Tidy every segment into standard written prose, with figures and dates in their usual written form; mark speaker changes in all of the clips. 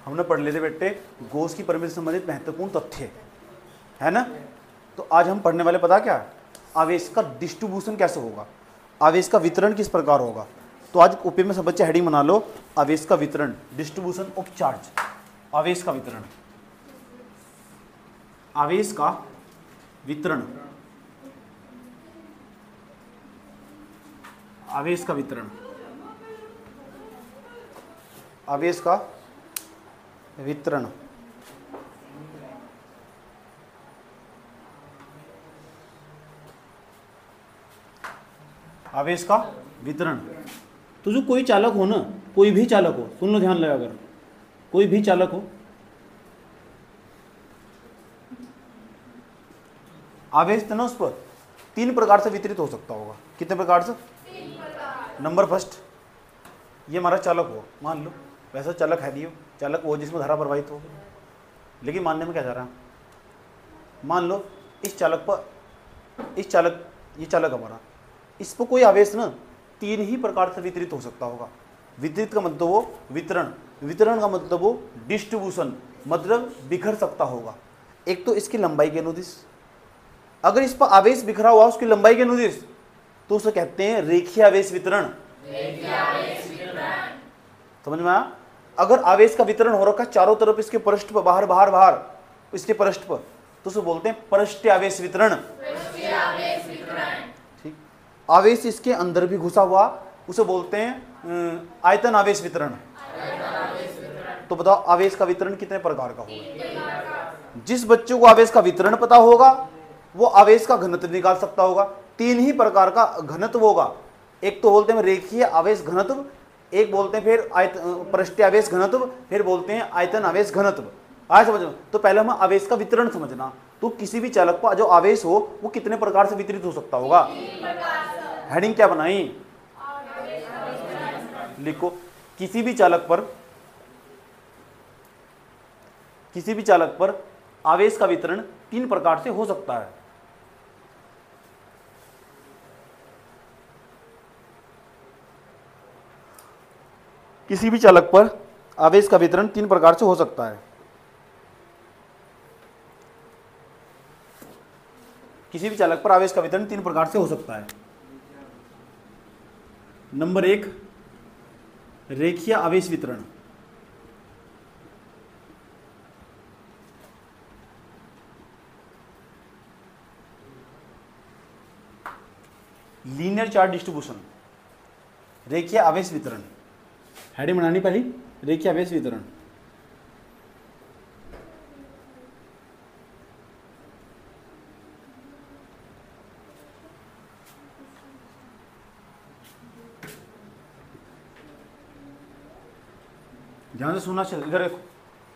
Speaker 1: हमने पढ़ लिए थे बेटे गॉस की परमिट से संबंधित महत्वपूर्ण तथ्य, है ना। तो आज हम पढ़ने वाले पता क्या है, आवेश का डिस्ट्रीब्यूशन कैसे होगा, आवेश का वितरण किस प्रकार होगा। तो आज ओपी में सब बच्चे हेडिंग बना लो, आवेश का वितरण, डिस्ट्रीब्यूशन ऑफ चार्ज। आवेश का वितरण, आवेश का वितरण, आवेश का वितरण, आवेश का वितरण। आवेश का वितरण। तो जो कोई चालक हो ना, कोई भी चालक हो, सुन लो ध्यान लगा कर, कोई भी चालक हो, आवेश ना उस पर 3 प्रकार से वितरित हो सकता होगा। कितने प्रकार से? 3 प्रकार। नंबर फर्स्ट, ये हमारा चालक हो, मान लो वैसा चालक है नहीं हो, चालक वो जिसमें धारा प्रवाहित हो, लेकिन मानने में क्या जा रहा है, मान लो इस चालक पर, इस चालक, ये चालक हमारा, इस पर कोई आवेश ना 3 ही प्रकार से वितरित हो सकता होगा। वितरित का मतलब वो वितरण, वितरण का मतलब वो डिस्ट्रीब्यूशन, मतलब बिखर सकता होगा। एक तो इसकी लंबाई के अनुदिश, अगर इस पर आवेश बिखरा हुआ उसकी लंबाई के अनुदिश, तो उसे कहते हैं रेखीय आवेश वितरण। समझ में आया? अगर आवेश का वितरण हो रखा चारों तरफ इसके पृष्ठ पर, बाहर बाहर बाहर इसके पृष्ठ पर, तो उसे बोलते हैं पृष्ठीय आवेश वितरण। ठीक। आवेश इसके अंदर भी घुसा हुआ, उसे बोलते हैं आयतन आवेश वितरण। तो बताओ आवेश का वितरण कितने प्रकार का होगा? जिस बच्चे को आवेश का वितरण पता होगा वो आवेश का घनत्व निकाल सकता होगा। 3 ही प्रकार का घनत्व होगा, एक तो बोलते हैं रेखीय आवेश घनत्व, एक बोलते हैं फिर पृष्ठीय आवेश घनत्व, फिर बोलते हैं आयतन आवेश घनत्व। आया समझ में? तो पहले हम आवेश का वितरण समझना। तो किसी भी चालक पर जो आवेश हो वो कितने प्रकार से वितरित हो सकता होगा? हेडिंग क्या बनाई? लिखो, किसी भी चालक पर, किसी भी चालक पर आवेश का वितरण 3 प्रकार से हो सकता है। किसी भी चालक पर आवेश का वितरण 3 प्रकार से हो सकता है। किसी भी चालक पर आवेश का वितरण 3 प्रकार से हो सकता है। नंबर 1, रेखीय आवेश वितरण। लीनियर चार्ज डिस्ट्रीब्यूशन, रेखीय आवेश वितरण। हेडिंग बनानी पहली, रेखीय आवेश वितरण। ध्यान से सुनना, चल इधर देखो,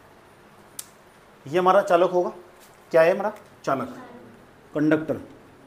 Speaker 1: ये हमारा चालक होगा। क्या है हमारा चालक? कंडक्टर।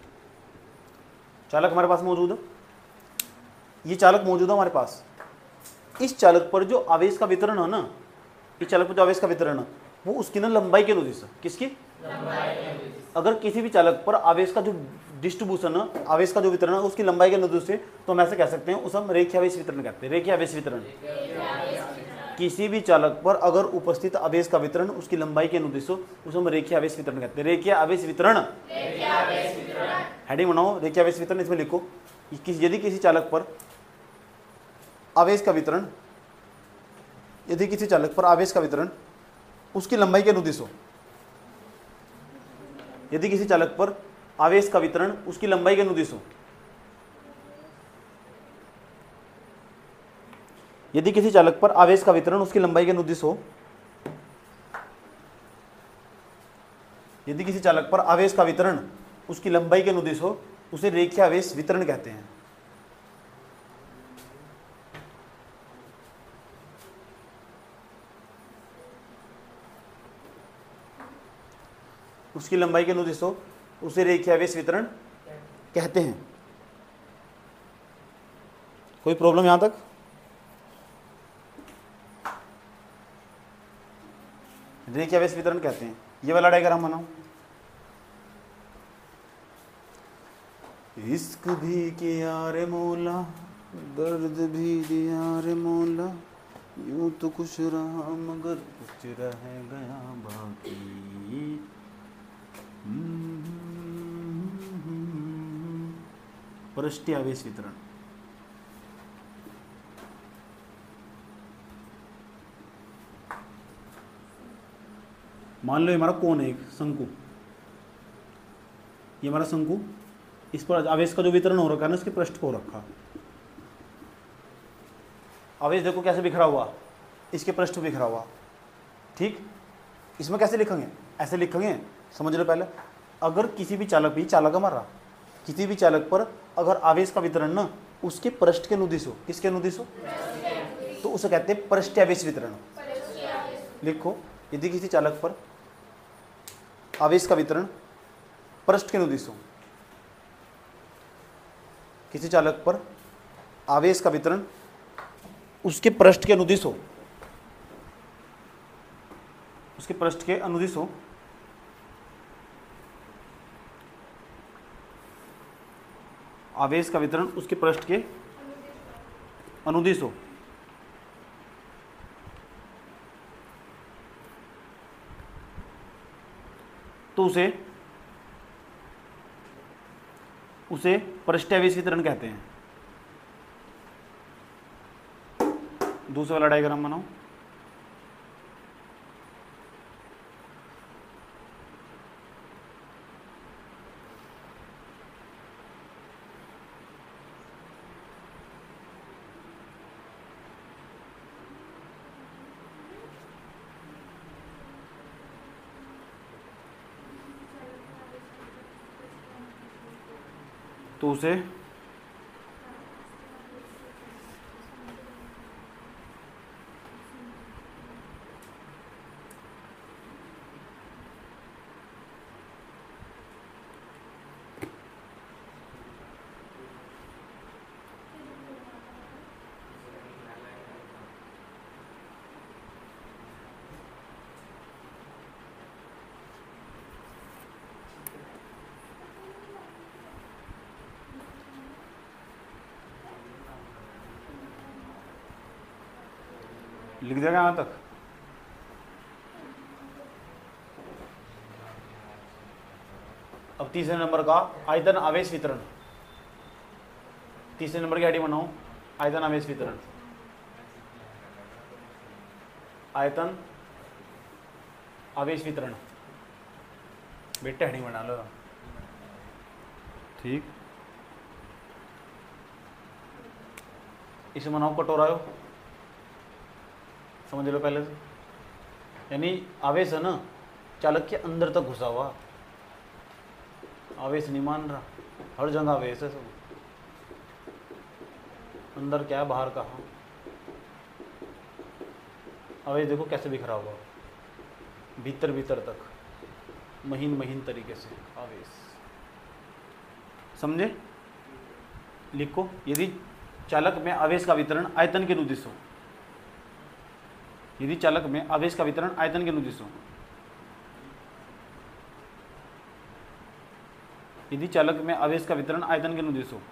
Speaker 1: चालक हमारे पास मौजूद है, ये चालक मौजूद है हमारे पास। इस चालक पर जो आवेश का वितरण है ना, इस चालक पर जो आवेश का वितरण है वो उसकी ना लंबाई के अनुदिश है। किसकी? अगर किसी भी चालक पर आवेश का जो डिस्ट्रीब्यूशन है, आवेश का जो वितरण है उसकी लंबाई के अनुदिश है, तो हम ऐसे कह सकते हैं उसे हम रेखीय आवेश वितरण कहते हैं। रेखीय आवेश वितरण, किसी भी चालक पर अगर उपस्थित आवेश का वितरण उसकी लंबाई के अनुदिश हो उसे हम रेखीय आवेश वितरण कहते हैं। रेखीय आवेश वितरण। हेडिंग बनाओ, रेखीय आवेश वितरण। इसमें लिखो, यदि किसी चालक पर आवेश का वितरण, यदि किसी चालक पर आवेश का वितरण उसकी लंबाई के अनुदिश हो, यदि किसी चालक पर आवेश का वितरण उसकी लंबाई के अनुदिश हो, यदि किसी चालक पर आवेश का वितरण उसकी लंबाई के अनुदिश हो, यदि किसी चालक पर आवेश का वितरण उसकी लंबाई के अनुदिश हो, उसे रेखीय आवेश वितरण कहते हैं। उसकी लंबाई के अनुदिश हो उसे रेखीय आवेश वितरण कहते हैं। कोई प्रॉब्लम यहां तक? रेखीय आवेश वितरण कहते हैं। ये वाला डायग्राम बनाओ। इश्क भी किया रे मौला, दर्द भी दिया रे मौला, यूं तो कुछ रहा मगर कुछ रह गया बाकी। पृष्ठीय आवेश वितरण। मान लो ये हमारा कोण है, एक शंकु, ये हमारा शंकु, इस पर आवेश का जो वितरण हो रखा है ना, इसके पृष्ठ को रखा, आवेश देखो कैसे बिखरा हुआ, इसके पृष्ठ बिखरा हुआ, ठीक। इसमें कैसे लिखेंगे, ऐसे लिखेंगे, समझ लो पहले। अगर किसी भी चालक भी, चालक हमारा, किसी भी चालक पर अगर आवेश का वितरण ना उसके पृष्ठ के अनुदिश हो, किसके अनुदिश हो, तो उसे कहते हैं पृष्ठीय आवेश वितरण। लिखो, यदि किसी चालक पर आवेश का वितरण पृष्ठ के अनुदिश हो, किसी चालक पर आवेश का वितरण उसके पृष्ठ के अनुदिश हो, उसके पृष्ठ के अनुदिश हो, आवेश का वितरण उसके पृष्ठ के अनुदिश हो, तो उसे पृष्ठीय आवेश वितरण कहते हैं। दूसरा वाला डायग्राम बनाओ। तो उसे लिख देगा यहाँ तक। अब तीसरे नंबर का आयतन आवेश वितरण, तीसरे नंबर की आईडी बनाओ, आयतन आवेश वितरण, आयतन आवेश वितरण, बेटे हेडिंग बना लो, ठीक। इसे बनाओ कटोरा, समझ लो पहले से, यानी आवेश है ना चालक के अंदर तक घुसा हुआ, आवेश नहीं मान रहा, हर जगह आवेश है सब, अंदर क्या है बाहर कहाँ, आवेश देखो कैसे बिखरा हुआ, भीतर भीतर तक महीन महीन तरीके से आवेश, समझे। लिखो, यदि चालक में आवेश का वितरण आयतन के अनुदिश हो, यदि चालक में आवेश का वितरण आयतन के अनुदिश हो, यदि चालक में आवेश का वितरण आयतन के अनुदिश हो,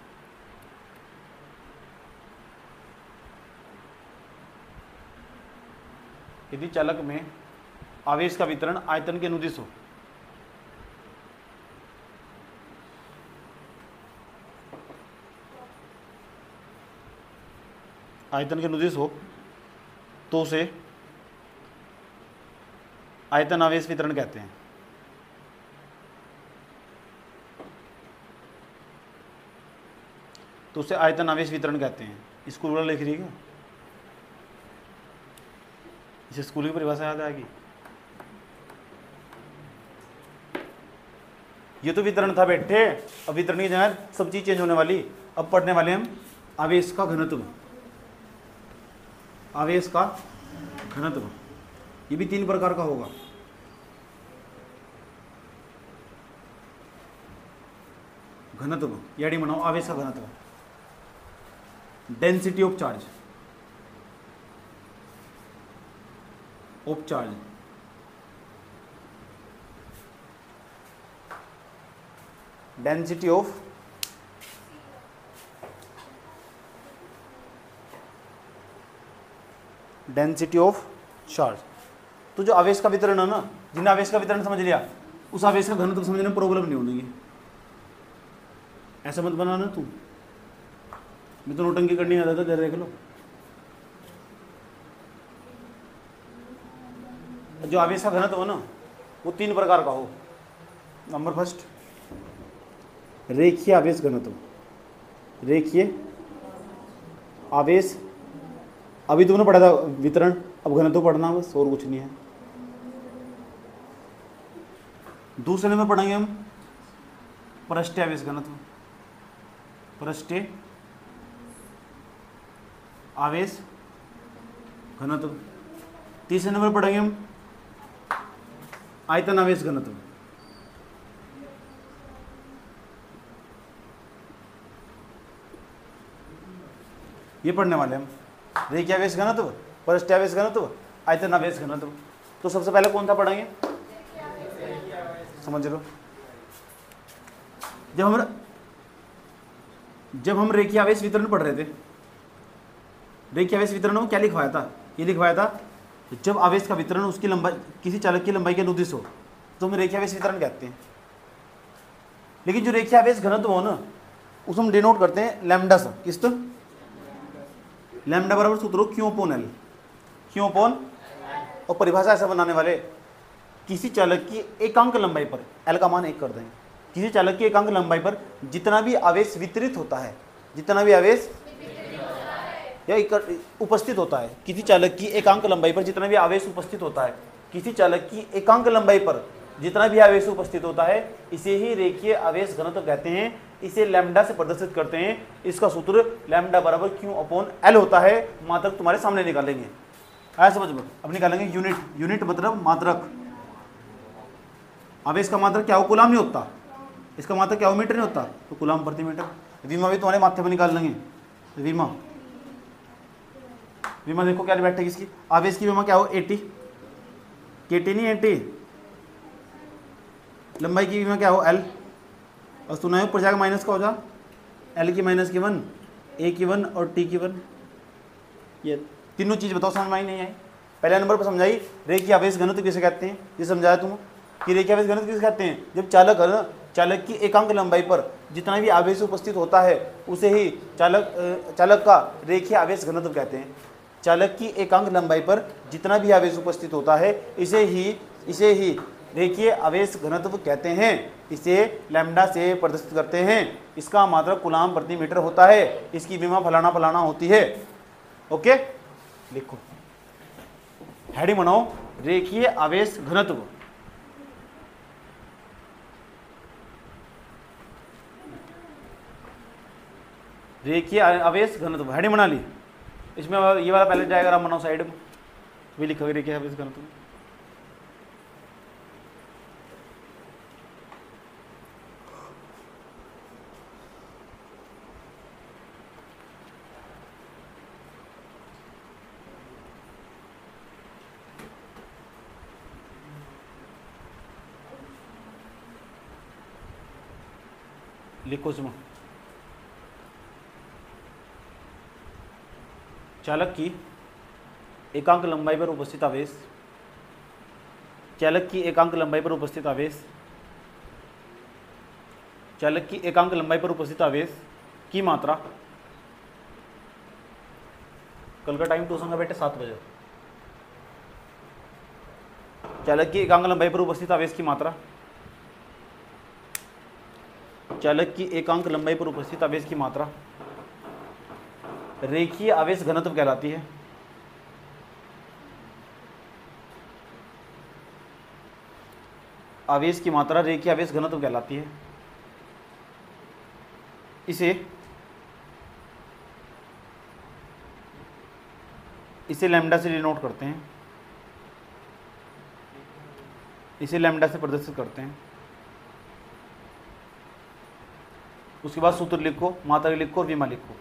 Speaker 1: यदि चालक में आवेश का वितरण आयतन के अनुदिश हो, आयतन के अनुदिश हो, तो उसे आयतन आवेश वितरण कहते हैं। तो उसे आयतन आवेश वितरण कहते हैं। स्कूल वाला लिख रही है क्या? इसे स्कूल की परिभाषा याद आएगी। ये तो वितरण था बेटे, अब वितरण की जगह सब चीज चेंज होने वाली। अब पढ़ने वाले हम आवेश का घनत्व, आवेश का घनत्व, ये भी 3 प्रकार का होगा। घनत्व यानी बनाओ आवेश का घनत्व, density of charge, of charge, density of density of charge. तो जो आवेश का वितरण है ना, जिन आवेश का वितरण समझ लिया, उस आवेश का घनत्व समझने में प्रॉब्लम नहीं होगी। ऐसा मत बनाना तू, मैं तो नोटंकी करनी आता था, देख लो। जो आवेश का घनत्व हो ना, वो 3 प्रकार का हो। नंबर फर्स्ट, रेखीय आवेश घनत्व। रेखीय आवेश, अभी तुमने पढ़ा था वितरण, अब घनत्व पढ़ना बस, और कुछ नहीं है। दूसरे नंबर पढ़ेंगे हम पृष्ठीय आवेश घनत्व। पृष्ठीय आवेश घनत्व। तीसरे नंबर पढ़ेंगे हम आयतन आवेश घनत्व। ये पढ़ने वाले हम, रेखीय आवेश घनत्व, पृष्ठीय आवेश घनत्व, आयतन आवेश घनत्व। तो सबसे पहले कौन सा पढ़ेंगे, समझ लो। जब हम रेखीय आवेश वितरण पढ़ रहे थे, रेखीय आवेश वितरण में क्या लिखवाया था, ये लिखवाया था जब आवेश का वितरण उसकी लंबाई, किसी चालक की लंबाई के अनुदिश हो तो हम रेखीय आवेश वितरण कहते हैं। लेकिन जो रेखीय आवेश घनत्व हो ना, उसको हम डिनोट करते हैं लैम्डा से। किस तो लैम्डा बराबर सूत्र हो Q upon L, Q upon, और परिभाषा ऐसा बनाने वाले, किसी चालक की एकांक लंबाई पर, एल का मान 1 कर देंगे, किसी चालक की एकांक लंबाई पर जितना भी आवेश वितरित होता है, जितना भी आवेश या उपस्थित होता है, किसी चालक की एकांक लंबाई पर जितना भी आवेश उपस्थित होता है, किसी चालक की एकांक लंबाई पर जितना भी आवेश उपस्थित होता है, इसे ही रेखीय आवेश घनत्व कहते हैं। इसे लैम्डा से प्रदर्शित करते हैं। इसका सूत्र लैम्डा बराबर क्यू अपॉन एल होता है। मात्रक तुम्हारे सामने निकालेंगे, आया समझ में। अब निकालेंगे यूनिट, यूनिट मतलब मात्रक। आवेश का मात्रक क्या हो, कूलाम नहीं होता, इसका मात्रक क्या हो, मीटर नहीं होता, तो कूलाम प्रति मीटर। विमा भी तुम्हारे माथे में निकाल लेंगे, विमा, विमा देखो क्या बैठेगी इसकी, आवेश की विमा क्या हो 80, केटी नहीं 80, लंबाई की विमा क्या हो एल, और सुना है ऊपर जाकर माइनस का हो जा, एल की माइनस की 1, ए की 1 और टी की 1। ये तीनों चीज़ बताओ, समझ में आई नहीं आई। पहले नंबर पर समझाई रेखीय आवेश घनत्व किसे कहते हैं, ये समझाया तुम कि रेखीय आवेश घनत्व किसे कहते हैं। जब चालक है ना, चालक की एकांक लंबाई पर जितना भी आवेश उपस्थित होता है उसे ही चालक का रेखीय आवेश घनत्व कहते हैं। चालक की एकांक लंबाई पर जितना भी आवेश उपस्थित होता है इसे ही रेखीय आवेश घनत्व कहते हैं। इसे लैम्डा से प्रदर्शित करते हैं। इसका मात्रक कूलाम प्रति मीटर होता है। इसकी विमा फलाना फलाना होती है। ओके, लिखो, हेडिंग बनाओ, रेखीय आवेश घनत्व। रेखीय आवेश घनत्व हेडिंग बना ली। इसमें ये वाला पहले डायग्राम बनाओ साइड में, भी लिखोगे रेखीय आवेश घनत्व। लिखो इसमें, चालक की एकांक लंबाई पर उपस्थित आवेश, चालक की एकांक लंबाई पर उपस्थित आवेश, चालक की एकांक लंबाई पर उपस्थित आवेश की मात्रा। कल का टाइम ट्यूशन का बेटे 7 बजे। चालक की एकांक लंबाई पर उपस्थित आवेश की मात्रा, चालक की एकांक लंबाई पर उपस्थित आवेश की मात्रा रेखीय आवेश घनत्व कहलाती है। आवेश की मात्रा रेखीय आवेश घनत्व कहलाती है। इसे लैम्डा से डिनोट करते हैं, इसे लैम्डा से प्रदर्शित करते हैं। उसके बाद सूत्र लिखो, मात्रा लिखो और विमा लिखो।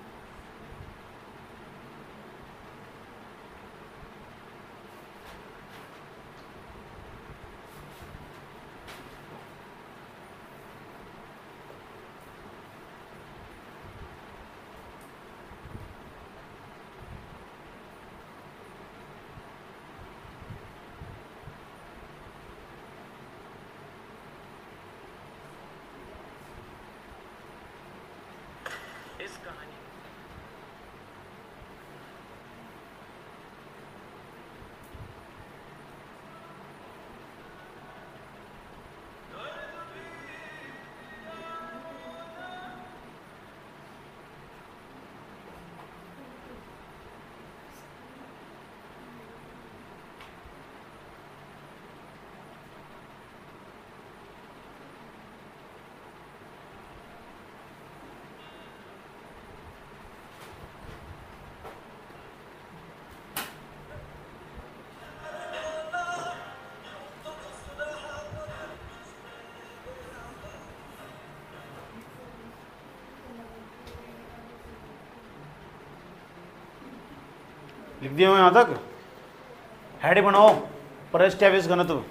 Speaker 1: लिख दिया मैं यहाँ तक। हेड बनाओ पृष्ठ आवेश घनत्व।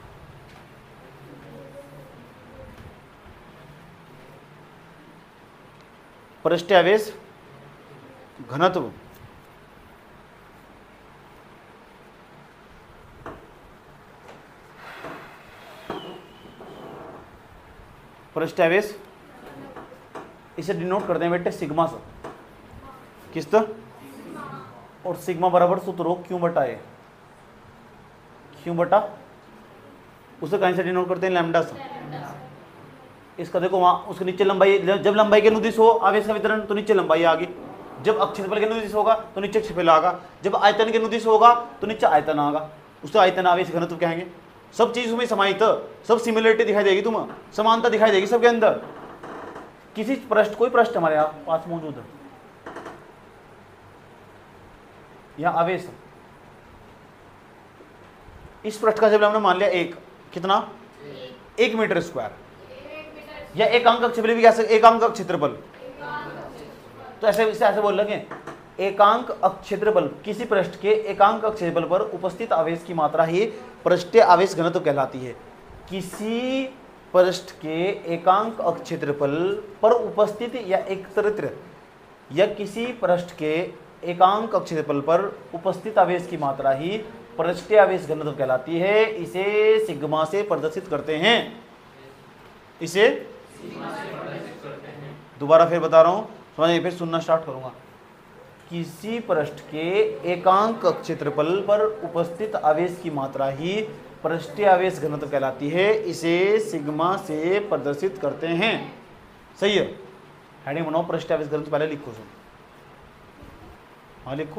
Speaker 1: पृष्ठ आवेश घनत्व पृष्ठ आवेश, इसे डिनोट करते हैं बेटे सिग्मा से। किस तरह? और सिग्मा बराबर सूत्र हो क्यू बटा ए, क्यू बटा उसे कहीं से डिनोट करते हैं लैम्डा से। इसका देखो वहां उसके नीचे लंबाई, जब लंबाई के अनुदिश हो आवेश का वितरण तो नीचे लंबाई आ गई, जब अक्षेत्रफल के अनुदिश होगा तो नीचे क्षेत्रफल आएगा, जब आयतन के अनुदिश होगा तो नीचे आयतन आएगा, उसे आयतन आवेश घनत्व कहेंगे। सब चीज उसमें समाहित, सब सिमिलरिटी दिखाई देगी, तुम समानता दिखाई देगी सबके अंदर। किसी पृष्ठ, कोई पृष्ठ हमारे यहाँ पास मौजूद है, यहाँ आवेश, इस पृष्ठ का जब हमने मान लिया एक, कितना 1 मीटर स्क्वायर, या एकांक क्षेत्रफल भी कह सकते, एकांक क्षेत्रफल। तो ऐसे ऐसे बोल लगे एकांक क्षेत्रफल, किसी पृष्ठ के एकांक क्षेत्रफल पर उपस्थित आवेश की मात्रा ही पृष्ठीय आवेश घनत्व कहलाती है। किसी पृष्ठ के एकांक क्षेत्रफल पर उपस्थित या एकत्रित, या किसी पृष्ठ के एकांक क्षेत्रफल पर उपस्थित आवेश की मात्रा ही पृष्ठीय आवेश घनत्व कहलाती है। इसे सिग्मा से प्रदर्शित करते हैं, इसे दोबारा फिर बता रहा हूं, समझिए, फिर सुनना स्टार्ट करूंगा। किसी पृष्ठ के एकांक क्षेत्रफल पर उपस्थित आवेश की मात्रा ही पृष्ठीय आवेश घनत्व कहलाती है, इसे सिग्मा से प्रदर्शित करते हैं। सही है? हेडिंग बनाओ पृष्ठीय आवेश घनत्व, पहले लिखो सुन, हाँ लिखो,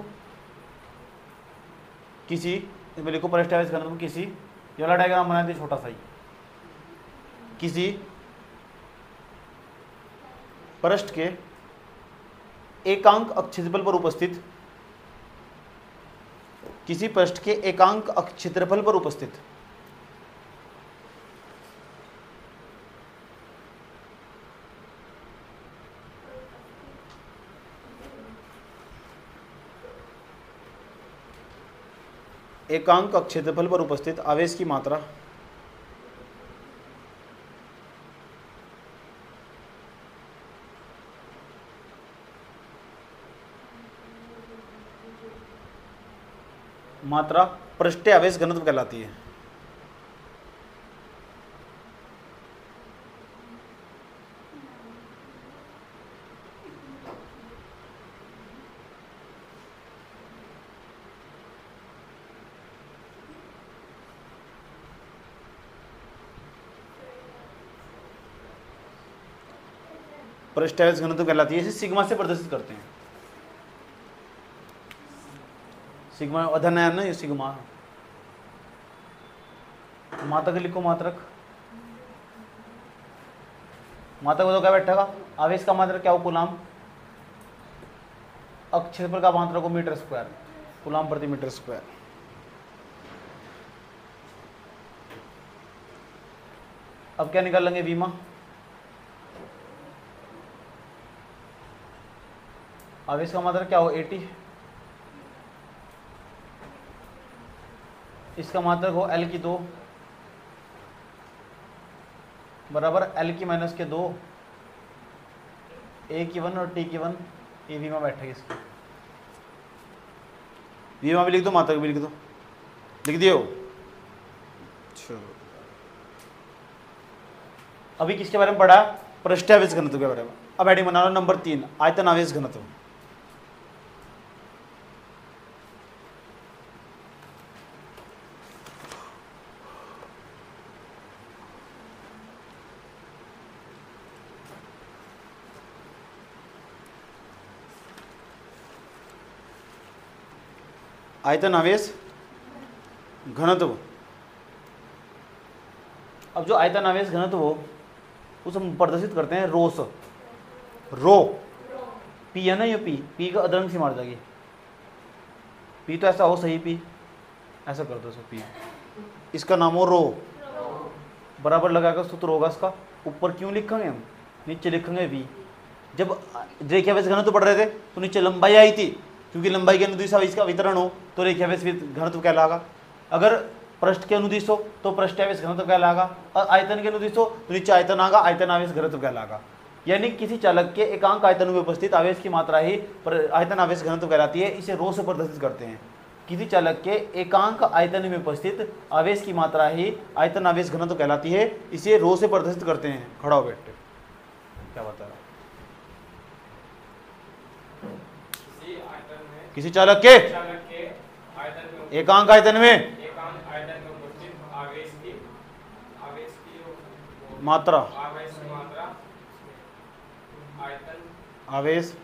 Speaker 1: किसी, इसमें लिखो पृष्ठीय आवेश घनत्व किसी, ये वाला डायग्राम बना दिया छोटा सा ही, किसी पृष्ठ के एकांक क्षेत्रफल पर उपस्थित, किसी पृष्ठ के एकांक क्षेत्रफल पर उपस्थित एकांक क्षेत्रफल पर उपस्थित आवेश की मात्रा पृष्ठीय आवेश घनत्व कहलाती है। पृष्ठीय आवेश घनत्व कहलाती है, इसे सिग्मा से प्रदर्शित करते हैं। सिग्मा अधन है ना, ये सिग्मा। मात्रक लिखो, मात्रक, मात्रक तो क्या बैठेगा, आवेश का मात्रक क्या हो, कूलाम, क्षेत्रफल का मात्रक हो मीटर स्क्वायर, कूलाम प्रति मीटर स्क्वायर। अब क्या निकाल लेंगे, वीमा, आवेश का मात्रक क्या हो 80, इसका मात्रक हो L की 2 बराबर L की माइनस के 2, A की 1 और T की 1, ये वीमा बैठेगी इसकी। वीमा भी लिख दो, मात्रक भी लिख दो, लिख दियो। चलो अभी किसके बारे में पढ़ा, पृष्ठीय आवेश घनत्व के बारे में। अब हेडिंग बना लो नंबर 3, आयतन आवेश घनत्व। आयतन आवेश घनत्व। अब जो आयतन आवेश घनत्व हो उसे हम प्रदर्शित करते हैं रो से। रो पी है ना, ये पी का अदरंग से मार जाएगी। पी तो ऐसा हो सही, पी ऐसा कर दो पी, इसका नाम हो रो। बराबर लगाकर सूत्र होगा इसका, ऊपर क्यों लिखेंगे हम, नीचे लिखेंगे वी। जब रेखीय घनत्व पढ़ रहे थे तो नीचे लंबाई आई थी, क्योंकि लंबाई के अनुदिश आवेश का वितरण हो तो रेखीय घनत्व कहलाएगा। अगर पृष्ठ के अनुदिश हो तो पृष्ठ आवेश घनत्व कहलाएगा, और आयतन के अनुदिश हो तो नीचे आयतन आगा, आयतन आवेश घनत्व कहलाएगा। यानी किसी चालक के एकांक आयतन में उपस्थित आवेश की मात्रा ही आयतन आवेश घनत्व कहलाती है। इसे रो से प्रदर्शित करते हैं। किसी चालक के एकांक आयतन में उपस्थित आवेश की मात्रा ही आयतन आवेश घनत्व कहलाती है। इसे रो से प्रदर्शित करते हैं। खड़ा हो बैठे, क्या बता रहा? किसी चालक के एकांक आयतन में मात्रा आवेश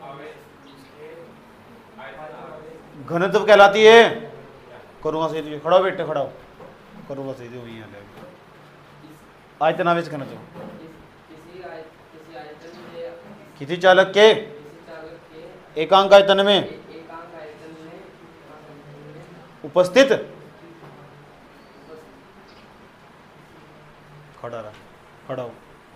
Speaker 1: घनत्व कहलाती है। करूंगा सही, खड़ा हो बेटे, खड़ा हो, करूंगा सही वही है आयतन आवेश घनत्व। किसी चालक के एकांक आयतन में उपस्थित, खड़ा रहा, खड़ा हो,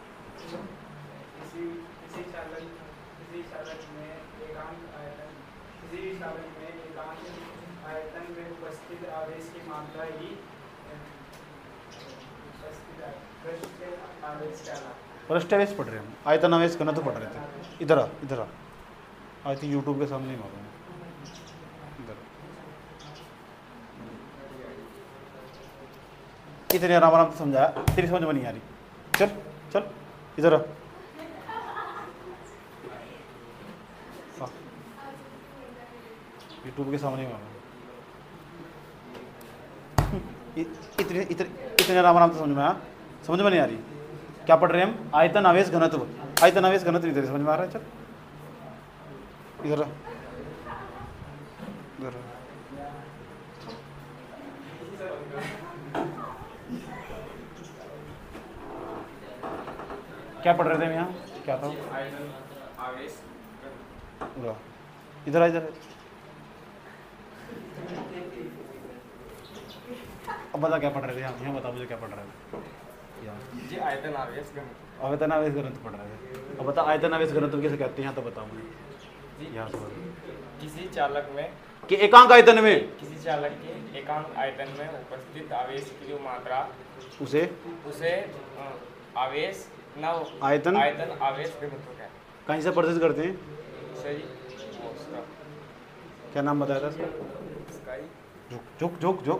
Speaker 1: पृष्ठ आवेश पढ़ रहे हैं हम, आयतन आवेश घनत्व पढ़ रहे थे। इधर आ, इधर आ, आई थिंक यूट्यूब के सामने ही मारूंगा। इतने आराम आराम से समझाया, तेरी समझ में नहीं आ रही। चल चल इधर आ, यूट्यूब के सामने ही मारूंगा। इतने इतने इतने आराम आराम से समझ में आया? समझ में नहीं आ रही? क्या पढ़ रहे हैं हम? आयतन आवेश घनत्व। आयतन आवेश घनत्व इधर समझ में आ रहा है? चल इधर इधर क्या पढ़ रहे थे हम यहाँ? क्या था? इधर आ, इधर। अब बता क्या पढ़ रहे थे यहाँ बता मुझे क्या पढ़ रहे थे?
Speaker 2: जी आयतन आवेश घनत्व।
Speaker 1: आयतन आवेश घनत्व पढ़ रहे थे। अब बता आयतन आवेश घनत्व कैसे कहते हैं? यहाँ तो बता मुझे। यहाँ से
Speaker 2: किसी चालक में
Speaker 1: कि एकांक आयतन में,
Speaker 2: किसी चालक के एकांक आयतन में उपस्थित आवेश की जो मात्रा उसे आवेश ना
Speaker 1: आयतन
Speaker 2: आवेश घनत्व क्या
Speaker 1: कहीं से प्रदर्शित करते हैं?
Speaker 2: सही।
Speaker 1: क्या नाम बताया था इसका? झुक झुक झुक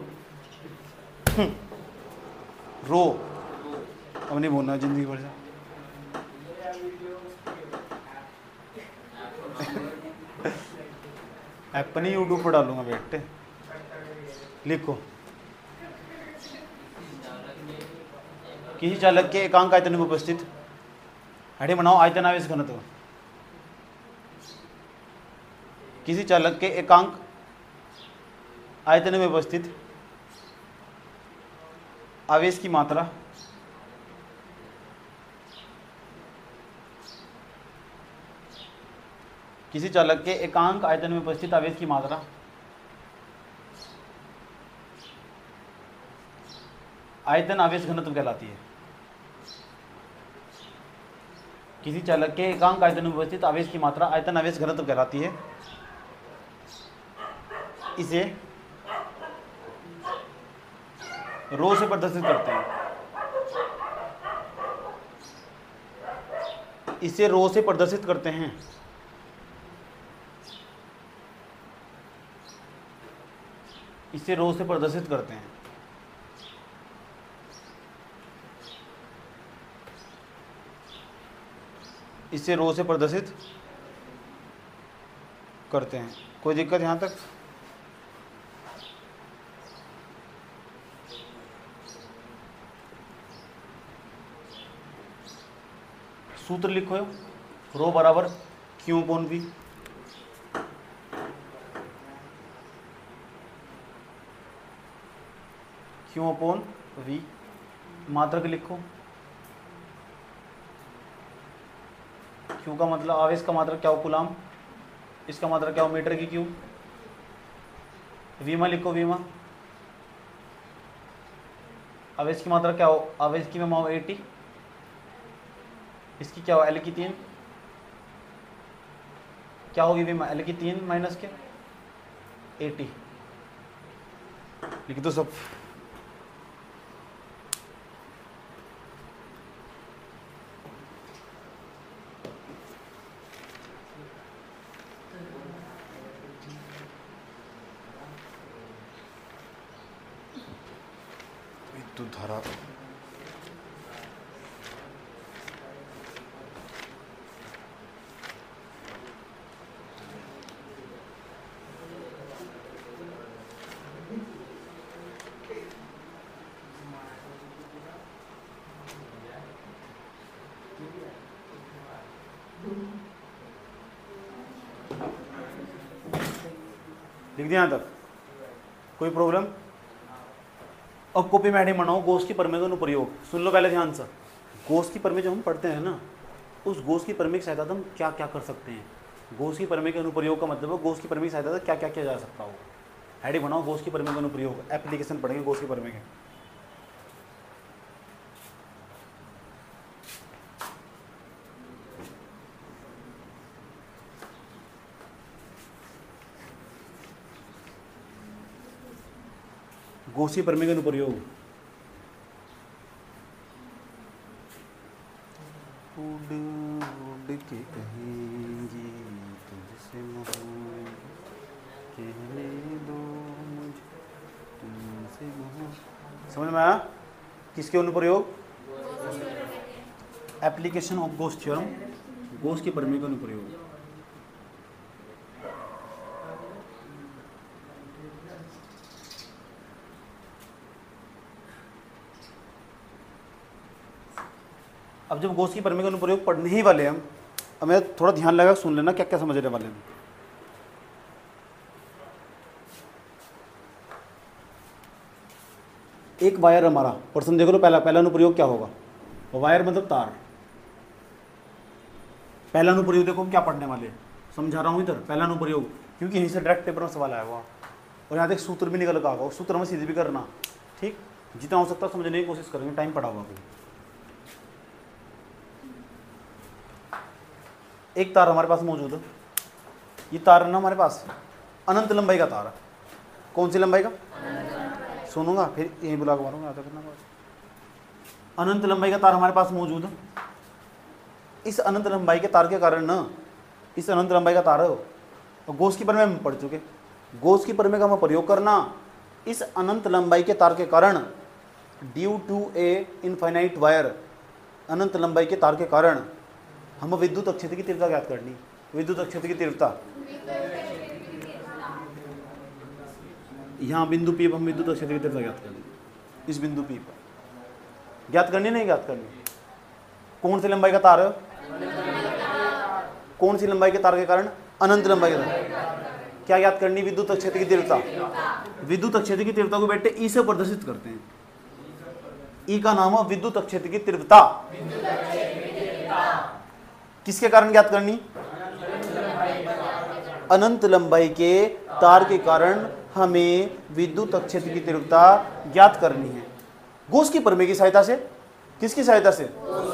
Speaker 1: रो। अब नहीं बोलना जिंदगी भर से। अपनी यूट्यूब पर डालूंगा बेटे। लिखो, किसी चालक के एकांक आयतन में उपस्थित, हेडिंग बनाओ आयतन आवेश घनत्व। किसी चालक के एकांक आयतन में उपस्थित आवेश की मात्रा किसी चालक के एकांक आयतन में उपस्थित आवेश की मात्रा आयतन आवेश घनत्व कहलाती है। किसी चालक के एकांक आयतन में उपस्थित आवेश की मात्रा आयतन आवेश घनत्व कहलाती है। इसे रो से प्रदर्शित करते हैं। इसे रो से प्रदर्शित करते हैं। इसे रो से प्रदर्शित करते हैं। इसे रो से प्रदर्शित करते हैं। कोई दिक्कत यहाँ तक? सूत्र लिखो, रो बराबर Q upon V. Q upon V. मात्रक लिखो, क्यू का मतलब आवेश का मात्रक क्या हो कूलाम, इसका मात्रक क्या हो मीटर की क्यू। वीमा लिखो, वीमा आवेश की मात्रा क्या हो, आवेश की वीमा हो 80, इसकी क्या हो एल की 3, क्या होगी वीमा एल की 3 माइनस के 80। लिख दो सब। विद्युत धारा लिख दिया यहाँ तक? कोई प्रॉब्लम? अब कॉपी में हेडिंग बनाओ, गॉस की प्रमेय का अनुप्रयोग। सुन लो पहले ध्यान से। गॉस की प्रमेय जो हम पढ़ते हैं ना, उस गॉस की प्रमेय की सहायता से हम क्या क्या कर सकते हैं। गॉस की प्रमेय के अनुप्रयोग का मतलब है गॉस की प्रमेय की सहायता से क्या क्या किया जा सकता हो। हेडिंग बनाओ, गॉस की प्रमेय का अनुप्रयोग, एप्लीकेशन पढ़ेंगे गॉस की प्रमेय के। गॉस की प्रमेय का अनुप्रयोग। उड़ उड़ के कहेंगी तुझसे मोहब्बत, कहने दो मुझे तुमसे मोहब्बत। समझ में आया? किसके अनुप्रयोग? Application of Gauss theorem, Gauss की प्रमेय का अनुप्रयोग। अब जब गॉस की प्रमेय का अनुप्रयोग पढ़ने ही वाले हम, अब मैं थोड़ा ध्यान लगा सुन लेना क्या क्या समझने वाले हैं। एक वायर हमारा प्रश्न देख लो, पहला अनुप्रयोग क्या होगा। वायर मतलब तार। पहला अनुप्रयोग देखो हम क्या पढ़ने वाले, समझा रहा हूँ इधर। पहला अनुप्रयोग, क्योंकि यहीं से डायरेक्ट पेपर में सवाल आया हुआ, और यहाँ तक सूत्र भी निकल का आगा, सूत्र हमें सीधे भी करना, ठीक। जितना हो सकता समझने की कोशिश करेंगे, टाइम पड़ा हुआ। एक तार हमारे पास मौजूद है, ये तार है ना हमारे पास, अनंत लंबाई का तार है। कौन सी लंबाई का? सुनूंगा फिर यही बुला के मारूंगा, आता करना। अनंत लंबाई का तार हमारे पास मौजूद है। इस अनंत लंबाई के तार के कारण ना, इस अनंत लंबाई का तार है, और गॉस की प्रमेय में पढ़ चुके। गॉस की प्रमेय का हम प्रयोग करना, इस अनंत लंबाई के तार के कारण, due to a infinite wire, अनंत लंबाई के तार के कारण हम विद्युत क्षेत्र की तीव्रता ज्ञात करनी। विद्युत क्षेत्र की तीव्रता, यहाँ बिंदु P पर हम विद्युत क्षेत्र की तीव्रता ज्ञात करनी। इस बिंदु P पर ज्ञात करनी, नहीं ज्ञात करनी। कौन सी लंबाई का तार है? कौन सी लंबाई के तार के कारण? अनंत लंबाई का तार। क्या ज्ञात करनी? विद्युत क्षेत्र की तीव्रता। विद्युत क्षेत्र की तीव्रता को बेटे ई से प्रदर्शित करते हैं। ई का नाम है विद्युत क्षेत्र की तीव्रता। किसके कारण ज्ञात करनी? अनंत लंबाई के तार के कारण हमें विद्युत क्षेत्र की तीव्रता ज्ञात करनी है, गॉस की प्रमेय की सहायता से। किसकी सहायता से?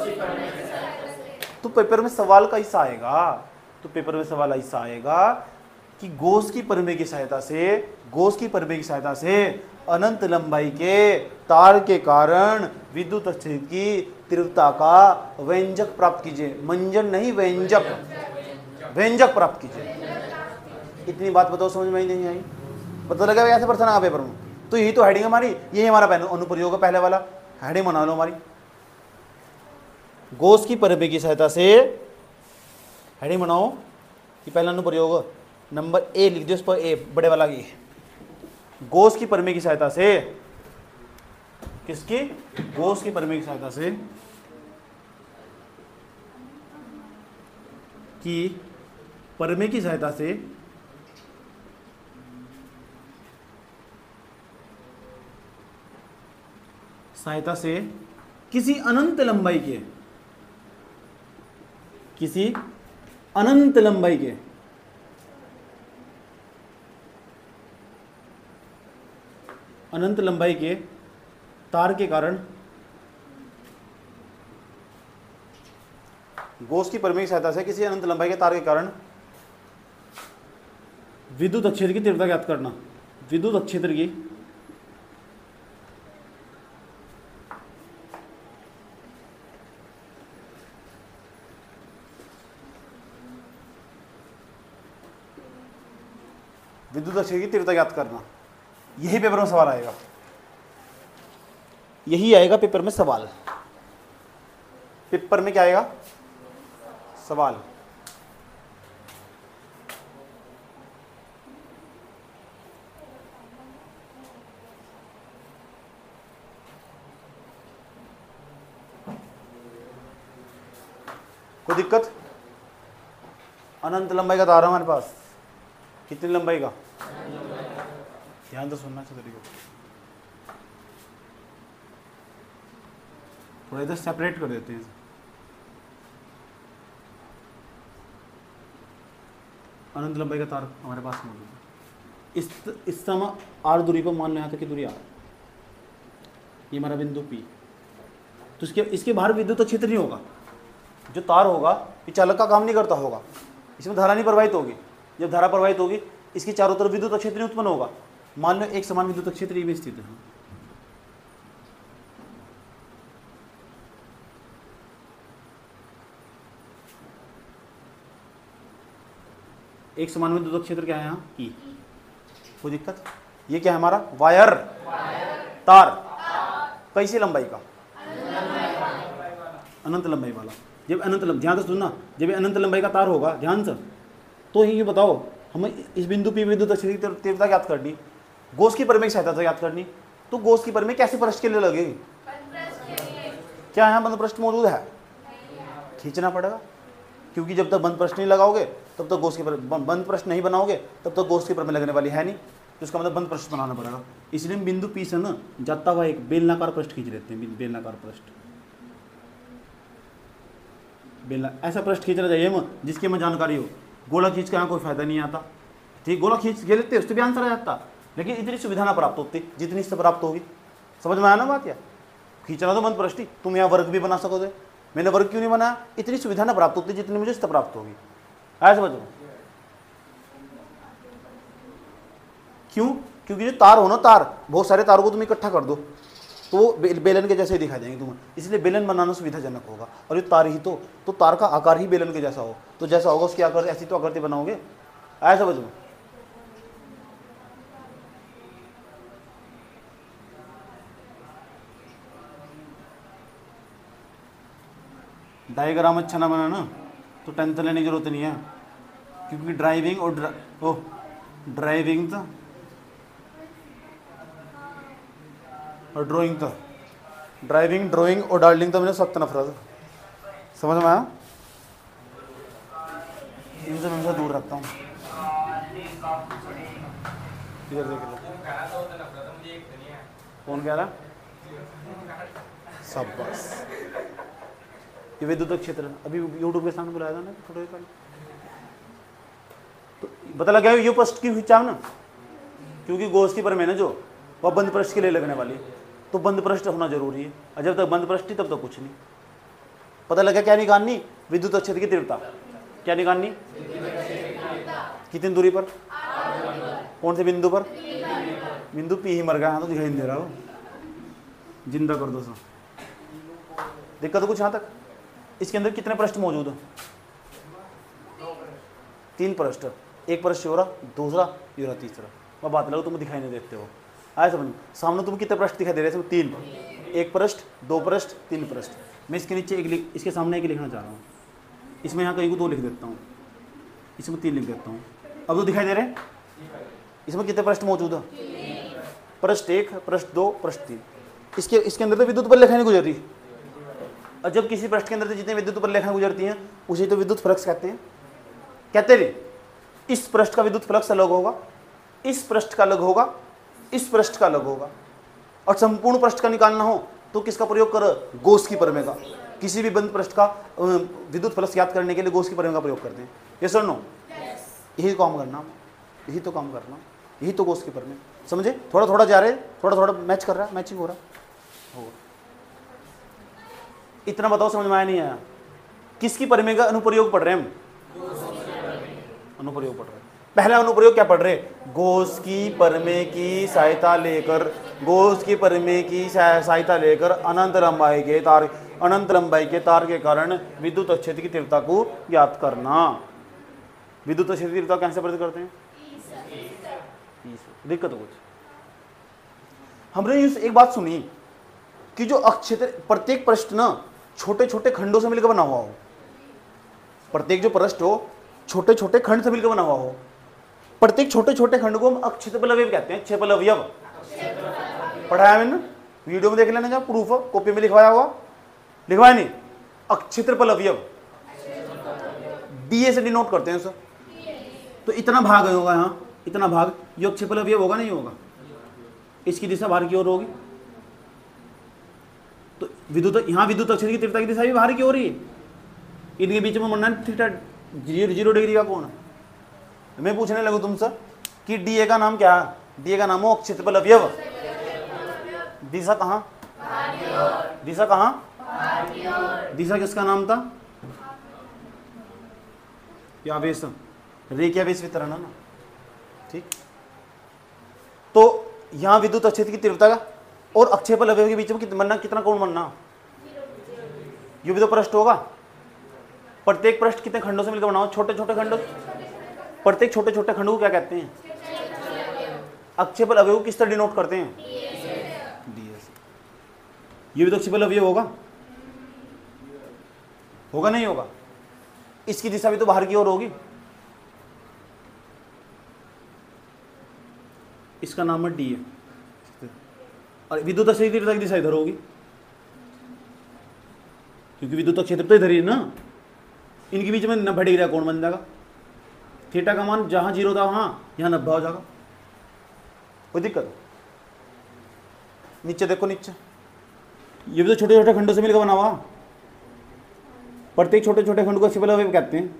Speaker 1: तो पेपर में सवाल का हिस्सा आएगा, तो पेपर में सवाल ऐसा आएगा कि गॉस की प्रमेय की सहायता से, गॉस की प्रमेय की सहायता से अनंत लंबाई के तार के कारण विद्युत क्षेत्र की तीव्रता का व्यंजक प्राप्त कीजिए। मंजन नहीं, व्यंजक, व्यंजक प्राप्त कीजिए। इतनी बात बताओ, समझ में ही नहीं आई? पता लगा ऐसे प्रश्न आ पेपर में। तो यही तो हेडिंग हमारी, यही हमारा अनुप्रयोग है। पहले वाला हेडिंग बना लो हमारी, गॉस की प्रमेय की सहायता से हेडिंग बनाओ कि पहला अनुप्रयोग नंबर ए लिख दियो, उस पर ए बड़े वाला की गॉस की प्रमेय की सहायता से, किसकी? गॉस की प्रमेय की सहायता से कि प्रमेय की सहायता से किसी अनंत लंबाई के, किसी अनंत लंबाई के अनंत लंबाई के तार के कारण गॉस की प्रमेय की सहायता से किसी अनंत लंबाई के तार के कारण विद्युत क्षेत्र की तीव्रता ज्ञात करना। विद्युत क्षेत्र की विद्युत क्षेत्र की तीव्रता ज्ञात करना, यही पेपर में सवाल आएगा, यही आएगा पेपर में सवाल। पेपर में क्या आएगा? सवाल। कोई दिक्कत? अनंत लंबाई का तार है हमारे पास, कितनी लंबाई का? ध्यान तो सुनना चाहिए को, थोड़ा इधर सेपरेट कर देते हैं। अनंत लंबाई का तार हमारे पास मौजूद है। इस समय आर दूरी पर मान लो यहाँ तक की दूरी आर, ये हमारा बिंदु पी, तो इसके बाहर विद्युत क्षेत्र नहीं होगा। जो तार होगा ये चालक का काम नहीं करता होगा, इसमें धारा नहीं प्रवाहित होगी। जब धारा प्रवाहित होगी इसके चारों तरफ विद्युत क्षेत्र नहीं उत्पन्न होगा। मान लो एक समान विद्युत क्षेत्र ये में स्थित है, एक समान विद्युत क्षेत्र क्या है यहाँ? ई। कोई दिक्कत? ये क्या है हमारा? वायर, तार, कैसी लंबाई का? अनंत लंबाई वाला। जब ध्यान से सुनना, जब ये अनंत लंबाई का तार होगा, ध्यान से, तो ये बताओ हमें इस बिंदु पे विद्युत क्षेत्र की तीव्रता ज्ञात करनी, गॉस की प्रमेय की सहायता से ज्ञात करनी। तो गॉस की प्रमेय कैसे पृष्ठ के लिए लगेगी? क्या यहाँ बंद पृष्ठ मौजूद है? खींचना पड़ेगा, क्योंकि जब तक बंद पृष्ठ नहीं लगाओगे तब तक गॉस की बंद पृष्ठ नहीं बनाओगे तब तक गॉस की प्रमेय लगने वाली है नहीं। तो इसका मतलब बंद पृष्ठ बनाना पड़ेगा। इसलिए हम बिंदु पी से ना जाता हुआ एक बेलनाकार पृष्ठ खींच लेते हैं। बेलनाकार पृष्ठ, ऐसा पृष्ठ खींचना चाहिए हम जिसकी हमें जानकारी हो। गोला खींच के यहाँ कोई फायदा नहीं आता। ठीक, गोला खींच के लेते उससे भी आंसर आ जाता, लेकिन इतनी सुविधा ना प्राप्त होती जितनी इससे प्राप्त होगी। समझ में आया ना बात? या खींचना तो बंद पृष्ठ ही, तुम यहाँ वर्ग भी बना सकोगे, मैंने वर्ग क्यों नहीं बनाया? इतनी सुविधा ना प्राप्त होती जितनी मुझे इससे प्राप्त होगी। आया समझ में? क्यों? क्योंकि जो तार हो ना, तार, बहुत सारे तारों को तुम इकट्ठा कर दो तो बेलन के जैसे ही दिखाई देंगे तुम्हें, इसलिए बेलन बनाना सुविधाजनक होगा। और ये तार ही तो तार का आकार ही बेलन के जैसा हो, तो जैसा होगा उसकी आकृति, ऐसी तो आकृति बनाओगे। आया समझ में? डायग्राम अच्छा ना बनाना तो टेंशन लेने की जरूरत नहीं है, क्योंकि ड्राइविंग और ड्राइविंग और डार्लिंग तो मैंने सख्त नफरत। समझ में आया? इनसे मैं दूर रखता हूँ। इधर देख लो, कौन कह रहा? सब बस ये विद्युत क्षेत्र अभी यूट्यूब के सामने बुलाया था ना थोड़े पहले, तो पता लगा ये पृष्ठ की खींचा ना, क्योंकि गॉस की प्रमेय ना जो वह बंद पृष्ठ के लिए लगने वाली है, तो बंद पृष्ठ होना जरूरी है। और जब तक बंद पृष्ठ तब तक कुछ नहीं। पता लगा क्या निकालनी? विद्युत क्षेत्र की तीव्रता। क्या निकालनी? कितनी दूरी पर? कौन से बिंदु पर? बिंदु पी ही मर गया, तो दिखाई नहीं दे रहा हो, जिंदा कर दो सो। दिक्कत तो कुछ यहाँ तक? इसके अंदर कितने पृष्ठ मौजूद है? 3 पृष्ठ, एक पृष्ठ हो रहा, दूसरा ये रहा, तीसरा। मैं बात लगा तुम दिखाई नहीं देते हो। आया समझ? सामने तुम कितने पृष्ठ दिखाई दे रहे हैं? 3, एक पृष्ठ, 2 पृष्ठ, 3 पृष्ठ। मैं इसके नीचे इसके सामने एक लिखना चाह रहा हूँ। इसमें यहाँ कहीं को 2 लिख देता हूँ, इसमें 3 लिख देता हूँ। अब तो दिखाई दे रहे हैं? इसमें कितने पृष्ठ मौजूद है? पृष्ठ 1, पृष्ठ 2, पृष्ठ 3। इसके अंदर तो विद्युत बल रेखा नहीं गुजर रही, और जब किसी पृष्ठ के अंदर से जितनी विद्युत बल रेखा गुजरती हैं उसे तो विद्युत फ्लक्स कहते हैं। कहते नहीं, इस पृष्ठ का विद्युत फ्लक्स अलग होगा, इस पृष्ठ का अलग होगा, इस पृष्ठ का अलग होगा, और संपूर्ण पृष्ठ का निकालना हो तो किसका प्रयोग कर? गॉस की प्रमेय का। किसी भी बंद पृष्ठ का विद्युत फ्लक्स ज्ञात करने के लिए गॉस की प्रमेय का प्रयोग करते हैं। यस और नो? यही काम करना, यही तो काम करना, यही तो गॉस की प्रमेय। समझे? थोड़ा थोड़ा जा रहे, थोड़ा थोड़ा मैच कर रहा है, मैचिंग हो रहा होगा। इतना बताओ समझ में आया नहीं आया? किसकी प्रमेय का अनुप्रयोग पढ़ रहे हैं हम? अनुप्रयोग पढ़ रहे हैं। पहला अनुप्रयोग क्या पढ़ रहे? गॉस की प्रमेय की सहायता लेकर, गॉस की प्रमेय की सहायता लेकर अनंत लंबाई के तार के कारण विद्युत क्षेत्र की तीव्रता को ज्ञात करना। विद्युत क्षेत्र की तीव्रता कैसे प्रकट करते हैं? दिक्कत हो कुछ? हमने एक बात सुनी कि जो अक्षेत्र, प्रत्येक पृष्ठ ना छोटे छोटे खंडों से मिलकर बना हुआ हो, प्रत्येक जो पृष्ठ हो छोटे छोटे खंड से मिलकर बना हुआ हो, प्रत्येक छोटे छोटे खंड को हम अक्षेत्रफल अवयव कहते हैं। क्षेत्रफल अवयव पढ़ाया मैंने, वीडियो में देख लेना, जब प्रूफ कॉपी में लिखवाया हुआ, लिखवाया नहीं? अक्षेत्रफल अवयव डीए से डिनोट करते हैं सर। तो इतना भाग होगा यहाँ, इतना भाग, ये अक्षेत्रफल अवयव होगा नहीं होगा? इसकी दिशा बाहर की ओर होगी, तो विद्युत, यहाँ विद्युत क्षेत्र की तीव्रता की दिशा भी बाहर की हो रही है। इनके बीच में मनना थीटा 0 डिग्री का कोण है। मैं पूछने लगूं तुमसे कि डीए का नाम क्या है? डीए का नाम हो क्षेत्रफल अवयव। दिशा कहाँ? दिशा कहाँ? दिशा किसका नाम था? आवेश, रेखीय आवेश वितरण है ना, ठीक। तो यहां विद्युत क्षेत्र की तीव्रता का और अक्षेपल अवयव के बीच में बनना कितना कोण बनना? ये भी तो पृष्ठ होगा। प्रत्येक पृष्ठ कितने खंडों से मिलकर बना हो? छोटे छोटे खंडों। प्रत्येक छोटे छोटे खंडों को क्या कहते हैं? अक्षेपल अवयव किस तरह डिनोट करते हैं? डीएस। ये भी तो अक्षेपल अवयव होगा, होगा नहीं होगा? इसकी दिशा भी तो बाहर की ओर होगी। इसका नाम है डी है, और विद्युत क्षेत्र की दिशा इधर होगी, क्योंकि विद्युत क्षेत्र तो इधर ही है ना। इनके बीच में 90 डिग्री का कोण बन जाएगा। थीटा का मान जहां 0 था वहां यहां 90 हो जाएगा। कोई दिक्कत? नीचे देखो, नीचे ये भी तो छोटे छोटे खंडों से मिलकर बना हुआ। प्रत्येक छोटे छोटे खंड को अक्षेपल अवयव कहते हैं।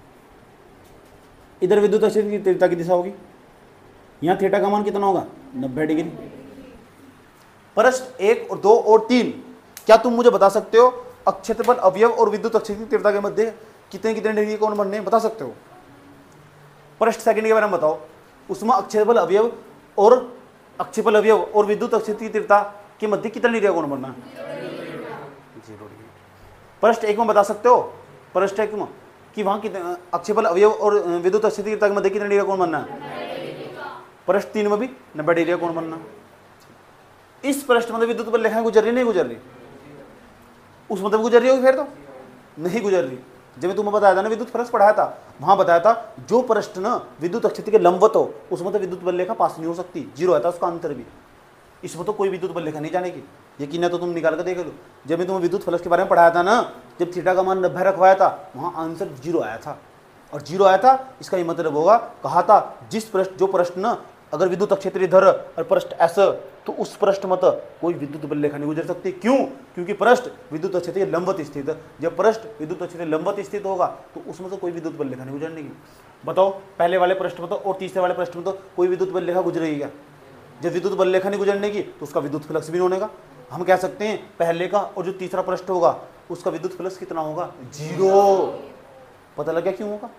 Speaker 1: इधर विद्युत क्षेत्र की तीव्रता की दिशा होगी, यहाँ थीटा का मान कितना होगा? 90 डिग्री। पृष्ठ 1 और 2 और 3, क्या तुम मुझे बता सकते हो अक्षेत्रफल अवयव और विद्युत क्षेत्र की तीव्रता के मध्य कितने कितने डिग्री कोण बनने बता सकते हो? पृष्ठ सेकंड के बारे में बताओ, उसमें अक्षेत्रफल अवयव और विद्युत क्षेत्र की तीव्रता के मध्य कितने डिग्री कोण बनना है? 0 डिग्री। पृष्ठ 1 में बता सकते हो, पृष्ठ 1 में कि वहां कितने अक्षेत्रफल अवयव और विद्युत क्षेत्र की तीव्रता के मध्य कितने डिग्री कोण बनना है? पृष्ठ 3 में भी 90 डिग्री कोण बनना। इस पृष्ठ में विद्युत बल रेखा गुजर रही नहीं गुजर रही? उस मतलब गुजर रही होगी, फिर तो नहीं गुजर रही। जब मैं तुम्हें बताया था ना, विद्युत फ्लक्स पढ़ाया था, वहां बताया था जो पृष्ठ ना विद्युत क्षेत्र के लंबवत हो उसमें तो विद्युत बल रेखा पास नहीं हो सकती, 0 आता उसका अंतर भी। इसमें तो कोई विद्युत बल रेखा नहीं जाने की। यकीन है तो तुम निकाल कर देख लो। जब मैं तुम्हें विद्युत फ्लक्स के बारे में पढ़ाया था ना, जब थीटा का मान 90 रखवाया था, वहां आंसर 0 आया था। और 0 आया था इसका ये मतलब होगा, कहा था जिस पृष्ठ, जो पृष्ठ ना अगर विद्युत क्षेत्र इधर और पृष्ठ ऐसा, तो उस पृष्ठ मत कोई विद्युत बल रेखा नहीं गुजर सकती। क्यों? क्योंकि पृष्ठ विद्युत क्षेत्र के लंबवत स्थित है। जब पृष्ठ विद्युत क्षेत्र लंबवत स्थित होगा तो उसमें तो कोई विद्युत बल रेखा नहीं गुजरने की। बताओ, पहले वाले पृष्ठ में तो और तीसरे वाले पृष्ठ में तो कोई विद्युत बल रेखा गुजरेगी क्या? जब विद्युत बल रेखा नहीं गुजरने की तो उसका विद्युत फ्लक्स भी नहीं होने का। हम कह सकते हैं पहले का और जो तीसरा पृष्ठ होगा उसका विद्युत फ्लक्स कितना होगा? 0। पता लग गया क्यों होगा?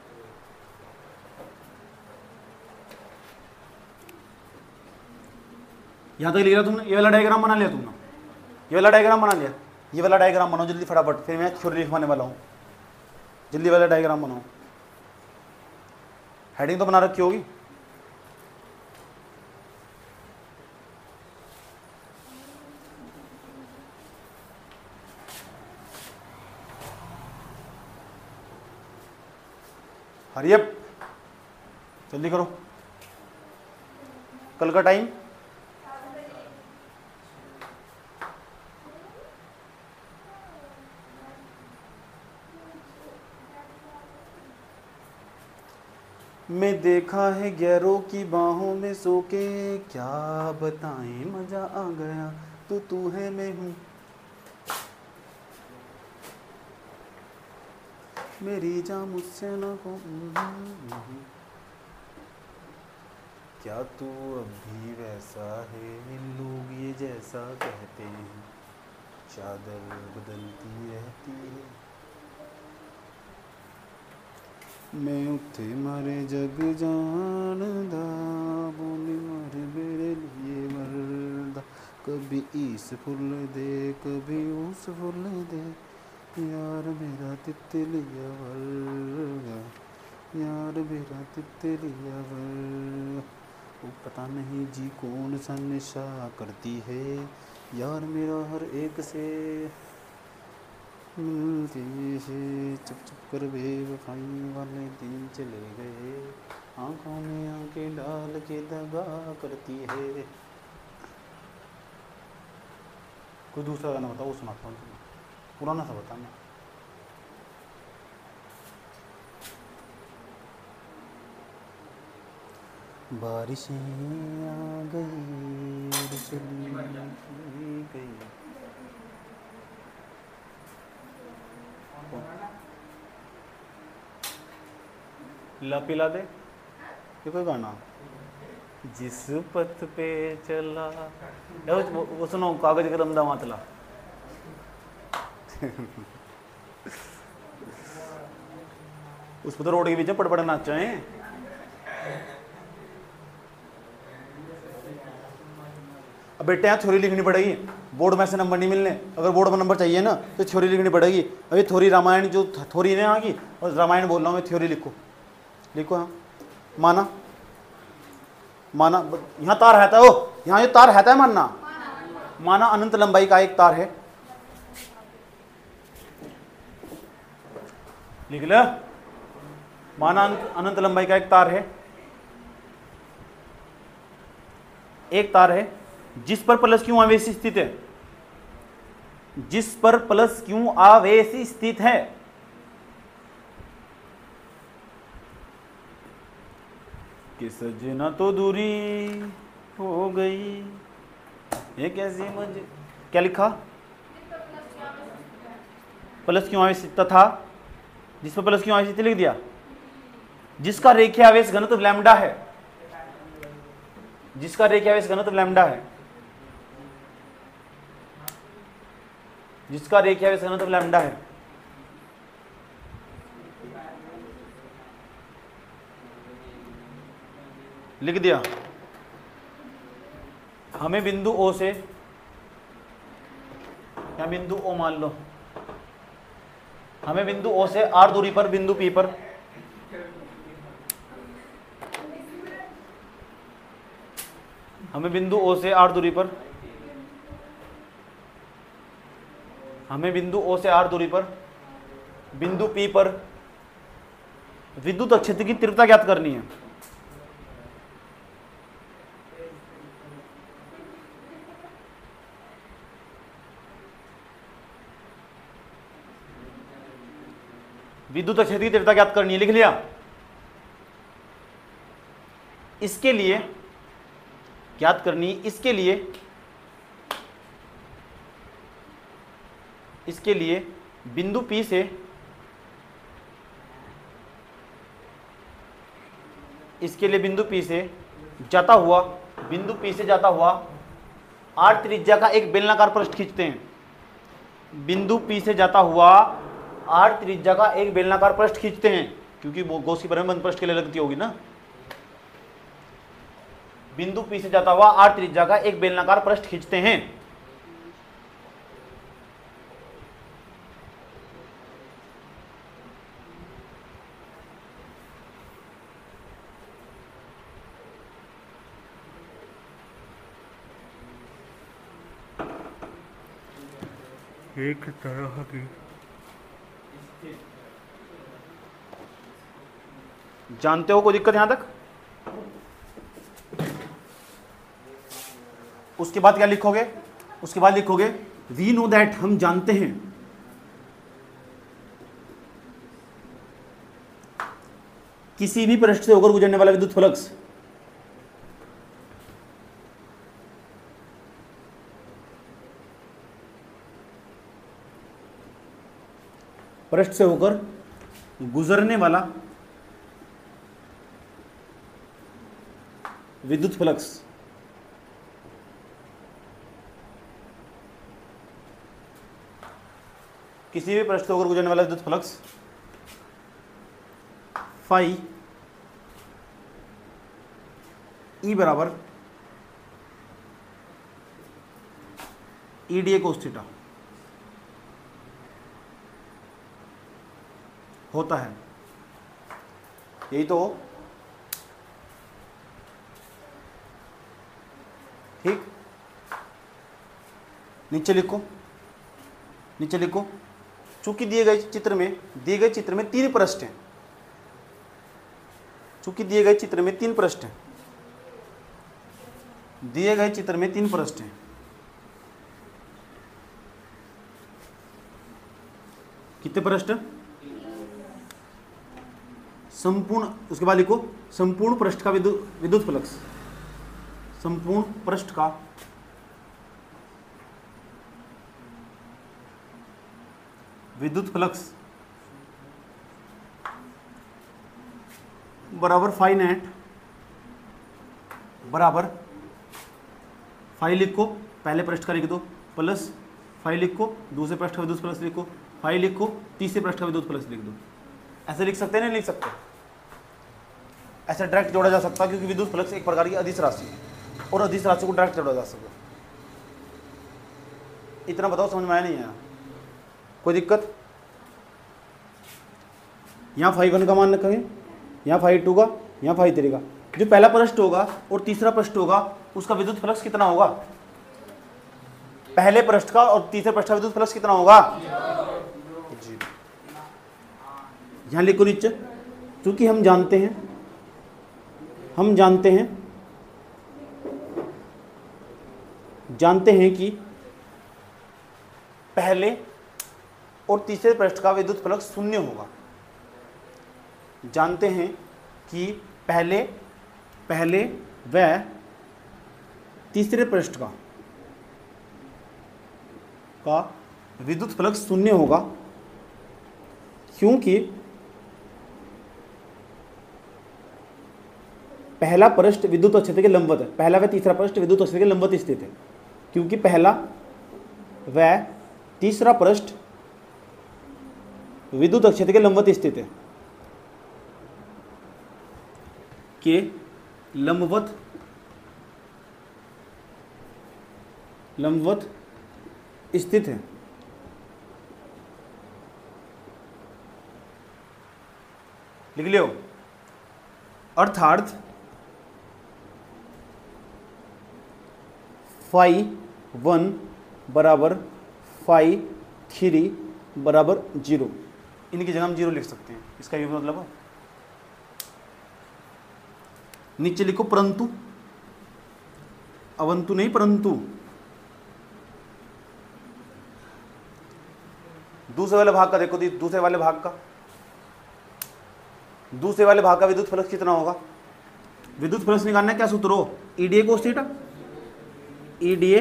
Speaker 1: यहाँ तक लिख रहा तुमने, ये वाला डायग्राम बना लिया तुमने, ये वाला डायग्राम बना लिया। ये वाला डायग्राम बनाओ जल्दी फटाफट, फिर मैं थ्योरी लिखवाने वाला हूँ। जल्दी वाला डायग्राम बनाओ। हेडिंग तो बना रखी होगी। हरी अप, जल्दी करो। कल का टाइम मैं देखा है गैरों की बाहों में सो के, क्या बताएं मजा आ गया, तू है मैं हूँ, मेरी जान मुझसे न हो। क्या तू अब भी वैसा है, लोग ये जैसा कहते हैं, चादर बदलती रहती है, मैं उत्थे मारे जग जानदा, बोली मारे मेरे लिए मरदा, कभी इस फुल दे कभी उस फुल दे, यार मेरा तितलिया वर्गा, यार मेरा तितलिया वर्गा, वो पता नहीं जी कौन सा नशा करती है, यार मेरा हर एक से मिलती है, चुप चुप कर बेवफाई वाले दिन चले गए, आंखों में आंखें डाल के दगा करती है। कोई दूसरा गाना बताओ, वो सुनाता हूँ तुम्हें, पुराना सा बताना। बारिशें आ गई और चली गई। ला पिला दे, ये कोई गाना। जिस पथ पे चला, वो सुनो, कागज कलम दा मतला। उस पर तो रोड के बीच पड़ नाचा है। अब बेटे यहाँ थ्योरी लिखनी पड़ेगी, बोर्ड में से नंबर नहीं मिलने, अगर बोर्ड में नंबर चाहिए ना तो थ्योरी लिखनी पड़ेगी। अभी थ्योरी रामायण जो थ्योरी है यहाँ की, और रामायण बोल रहा हूँ मैं, थ्योरी लिखो लिखो। हाँ माना, माना यहाँ तार रहता है, वो यहाँ ये तार रहता है, मानना माना अनंत लंबाई का एक तार है, लिख ले। माना अनंत लंबाई का एक तार है, एक तार है जिस पर प्लस क्यू आवेश स्थित है, जिस पर प्लस क्यू आवेश स्थित है, कि सजना तो दूरी हो गई, ये कैसी मजे। क्या लिखा, प्लस क्यू आवेश तथा, जिस पर प्लस क्यू आवेश लिख दिया, जिसका रेखीय आवेश घनत्व लैम्डा है, जिसका रेखीय आवेश घनत्व लैम्डा है, जिसका रेखीय आवेश घनत्व लैम्डा है, लिख दिया। हमें बिंदु ओ से, या बिंदु ओ मान लो, हमें बिंदु ओ से आर दूरी पर बिंदु पी पर, हमें बिंदु ओ से आर दूरी पर, हमें बिंदु ओ से आर दूरी पर बिंदु पी पर विद्युत क्षेत्र की तीव्रता ज्ञात करनी है। विद्युत क्षेत्र की तीव्रता ज्ञात करनी है, लिख लिया। इसके लिए ज्ञात करनी, इसके लिए बिंदु P से, इसके लिए बिंदु P से जाता हुआ, बिंदु P से जाता हुआ r त्रिज्या का एक बेलनाकार पृष्ठ खींचते हैं। बिंदु P से जाता हुआ r त्रिज्या का एक बेलनाकार पृष्ठ खींचते हैं, क्योंकि गॉस की परिबंध पृष्ठ के लिए लगती होगी ना। बिंदु P से जाता हुआ r त्रिज्या का एक बेलनाकार पृष्ठ खींचते हैं। एक तरह की जानते हो, कोई दिक्कत यहां तक? उसके बाद क्या लिखोगे? उसके बाद लिखोगे वी नो दैट, हम जानते हैं किसी भी पृष्ठ से होकर गुजरने वाला विद्युत फ्लक्स पृष्ठ से होकर गुजरने वाला विद्युत फ्लक्स किसी भी पृष्ठ से होकर गुजरने वाला विद्युत फ्लक्स फाई ई बराबर ईडीए कोस थीटा होता है। यही तो, ठीक। नीचे लिखो, नीचे लिखो, चूंकि दिए गए चित्र में तीन पृष्ठ हैं, चूंकि दिए गए चित्र में तीन पृष्ठ हैं, दिए गए चित्र में तीन पृष्ठ हैं, कितने पृष्ठ? संपूर्ण, उसके बाद लिखो संपूर्ण पृष्ठ का विद्युत फ्लक्स, संपूर्ण पृष्ठ का विद्युत फ्लक्स बराबर फाई नेट बराबर फाई लिखो, पहले पृष्ठ का लिख दो, प्लस फाई लिखो, दूसरे पृष्ठ का विद्युत फ्लक्स लिखो, फाई लिखो, तीसरे पृष्ठ का विद्युत फ्लक्स लिख दो। ऐसे लिख सकते हैं, नहीं लिख सकते? ऐसा डायरेक्ट जोड़ा जा सकता है, क्योंकि विद्युत फ्लक्स एक प्रकार की अदिश राशि है और अदिश राशि को डायरेक्ट जोड़ा जा सकता है। इतना बताओ, समझ में आया नहीं आया? कोई दिक्कत? यहाँ फाई 1 का मान रखेंगे, यहाँ फाई 2 का, यहाँ फाई 3 का। जो पहला पृष्ठ होगा और तीसरा पृष्ठ होगा उसका विद्युत फ्लक्स कितना होगा? पहले पृष्ठ का और तीसरे पृष्ठ का विद्युत फ्लक्स कितना होगा? जी। यहाँ लिखो नीचे, क्योंकि हम जानते हैं कि पहले और तीसरे पृष्ठ का विद्युत फ्लक्स शून्य होगा। जानते हैं कि पहले व तीसरे पृष्ठ का विद्युत फ्लक्स शून्य होगा, क्योंकि पहला पृष्ठ विद्युत क्षेत्र के लंबवत है। पहला व तीसरा पृष्ठ विद्युत क्षेत्र के लंबवत स्थित है, क्योंकि पहला व तीसरा पृष्ठ विद्युत क्षेत्र के लंबवत स्थित है, के लंबवत स्थित है। लिख लियो, अर्थात फाई 1 बराबर फाई 3 बराबर 0। इनकी जगह हम 0 लिख सकते हैं, इसका ये मतलब है। नीचे लिखो परंतु, अवंतु नहीं, परंतु दूसरे वाले भाग का देखो, दूसरे वाले भाग का विद्युत फ्लक्स कितना होगा? विद्युत फ्लक्स निकालना है, क्या सूत्र हो? E D A cos theta, E D A.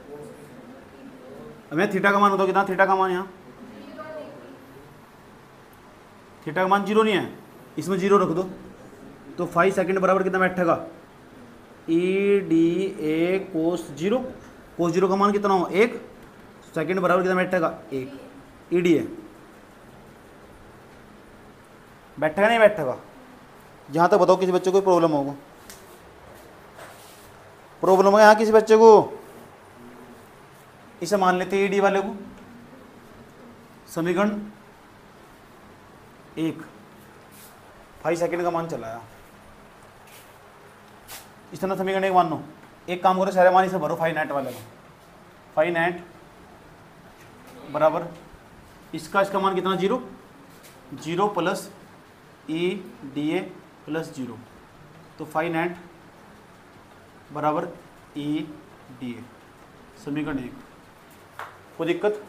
Speaker 1: अब यहाँ थीटा का मान होता कितना? थीटा का मान, यहाँ थीटा का मान 0 नहीं है, इसमें 0 रख दो, तो 5 सेकंड बराबर कितना बैठेगा? ईडीए कोस 0। कोस 0 का मान कितना हो? 1 सेकंड बराबर कितना बैठेगा? 1 ईडीए। बैठेगा नहीं बैठेगा? यहाँ तक बताओ, किसी बच्चे को प्रॉब्लम होगा? प्रॉब्लम है यहाँ किसी बच्चे को? इसे मान लेते हैं ईडी वाले को, समीकरण 1 5 सेकंड का मान चलाया, इस तरह समीकरण 1 मान लो। एक काम करो, सारे मान इसे भरो फाई नेट वाले को। फाई नेट बराबर इसका मान कितना? 0 plus E D A plus 0, तो फाई नेट बराबर ए डी ए, समीकरण 1। कोई दिक्कत?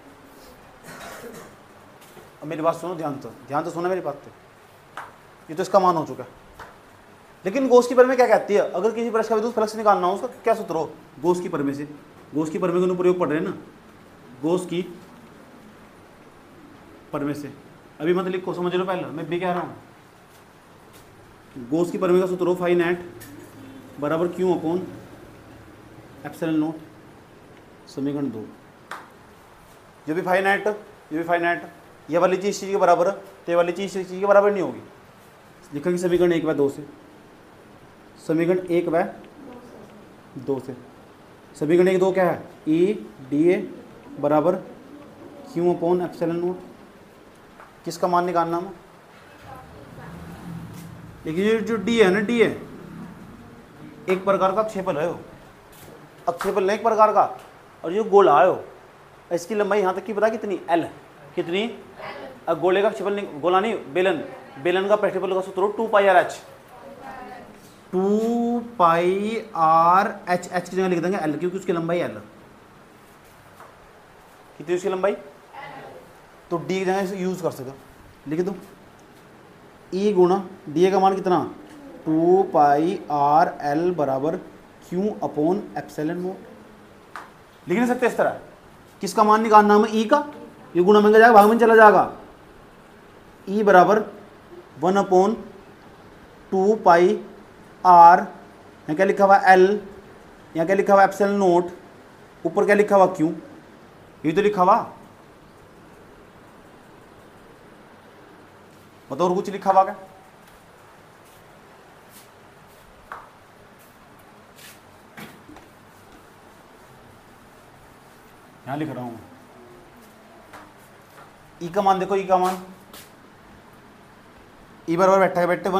Speaker 1: अब मेरी बात सुनो ध्यान से सुनो मेरी बात। तो ये तो इसका मान हो चुका है, लेकिन गॉस की प्रमेय क्या कहती है? अगर किसी ब्रश का विद्युत फ्लक्स निकालना हो उसका क्या सूत्र हो? गॉस की प्रमेय से। गॉस की प्रमेय का अनुप्रयोग पढ़ रहे हैं ना, गॉस की प्रमेय से। अभी मत लिखो, समझ लो पहले, मैं भी कह रहा हूँ। गॉस की प्रमेय का सूत्र हो फाई नेट बराबर क्यू अपॉन एप्सिलॉन नॉट, समीकरण 2। जो भी फाई नेट ये वाली चीज़ के बराबर है, तो ये वाली चीज़ के बराबर नहीं होगी। लिखेंगे समीकरण 1/2 से, समीकरण 1/2 से। समीकरण 1/2 क्या है? ई डी ए बराबर क्यू अपॉन एप्सिलॉन नॉट। किसका मान निकालना है? देखिए जो डी है ना, डी है एक प्रकार का क्षेपल है, अक्षेपल नहीं एक प्रकार का, और जो गोला है इसकी लंबाई यहाँ तक की पता कितनी? एल। कितनी? अब गोले का क्षेपल नहीं, गोला नहीं, बेलन का क्षेत्रफल का सूत्र 2πr/h। 2πr/h, h की जगह लिख देंगे l, क्योंकि उसकी लंबाई l। कितनी उसकी लंबाई? तो d की जगह यूज कर सकते, लिख दो e गुणा डी का मान कितना? 2πr/l बराबर q अपॉन एप्सिलॉन नॉट। लिख नहीं सकते इस तरह? किसका मान निकालना है? e का। ये गुणा में जाएगा, भाग में चला जाएगा। e बराबर 1/2πr, यहाँ क्या लिखा हुआ? l, यहाँ क्या लिखा हुआ? एप्सिलॉन नॉट, ऊपर क्या लिखा हुआ? q। ये तो लिखा हुआ, बताओ और कुछ लिखा हुआ क्या? यहां लिख रहा हूं। ई का मान देखो, ई का मान, ई बराबर बैठा है बेटे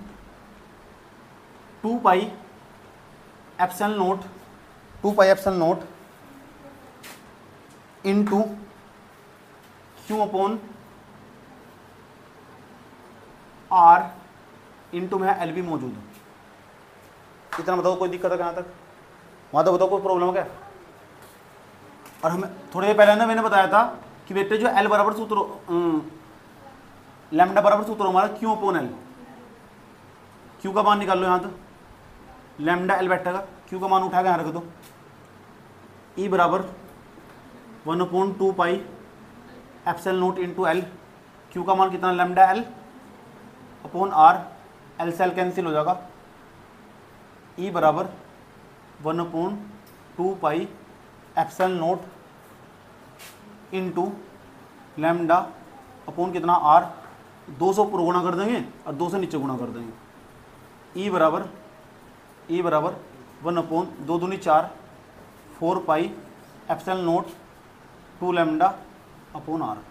Speaker 1: 1/2π epsilon nought, 2π epsilon nought into Q upon R into में एल भी मौजूद है। इतना बताओ, कोई दिक्कत है कहाँ तक? वहाँ तो बताओ कोई प्रॉब्लम है क्या? और हमें थोड़ी देर पहले ना मैंने बताया था कि बेटे जो एल बराबर सूत्र, लैम्डा बराबर सूत्र हमारा क्यू अपॉन एल। क्यू का मान निकाल लो, यहाँ तो लैम्डा एल बैठेगा, क्यू का मान उठा के यहाँ रख दो। ई बराबर 1/2π epsilon nought into L, Q का मान कितना? Lambda L upon R, L से एल कैंसिल हो जाएगा। ई बराबर 1/2π epsilon nought into lambda upon कितना? आर। 2 से ऊपर गुणा कर देंगे और 2 से नीचे गुणा कर देंगे। ई बराबर 1/2 दूनी 4, 4π epsilon nought 2 lambda upon R.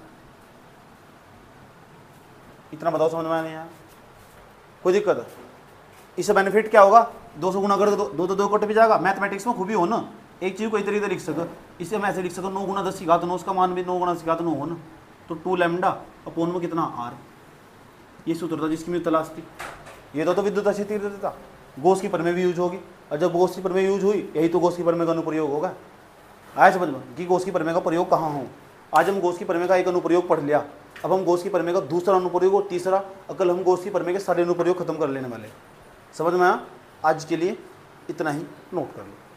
Speaker 1: इतना बताओ, समझ में आया नहीं यार? कोई दिक्कत है? इससे बेनिफिट क्या होगा? 2 से गुणा कर दो, 2 तो 2 कट भी जाएगा। मैथमेटिक्स में खूबी हो ना, एक चीज़ को कई तरीके से लिख सको। इसे हम ऐसे लिख सको 9 × 10⁻9, उसका मान भी 9 × 10⁻9 हो ना, तो 2 लैम्डा अपॉन में कितना? आर। ये सूत्र था जिसकी मैं तलाश थी। ये तो विद्युत क्षेत्र था। गॉस की प्रमेय भी यूज होगी, और जब गॉस की प्रमेय यूज हुई, यही तो गॉस की प्रमेय का अनुप्रयोग होगा। आया समझ में कि गॉस की प्रमेय का प्रयोग कहाँ हो? आज हम गॉस की प्रमेय का एक अनुप्रयोग पढ़ लिया, अब हम गॉस की प्रमेय का दूसरा अनुप्रयोग और तीसरा, कल हम गॉस की प्रमेय के सारे अनुप्रयोग खत्म कर लेने वाले। समझ में आया? आज के लिए इतना ही, नोट कर लो।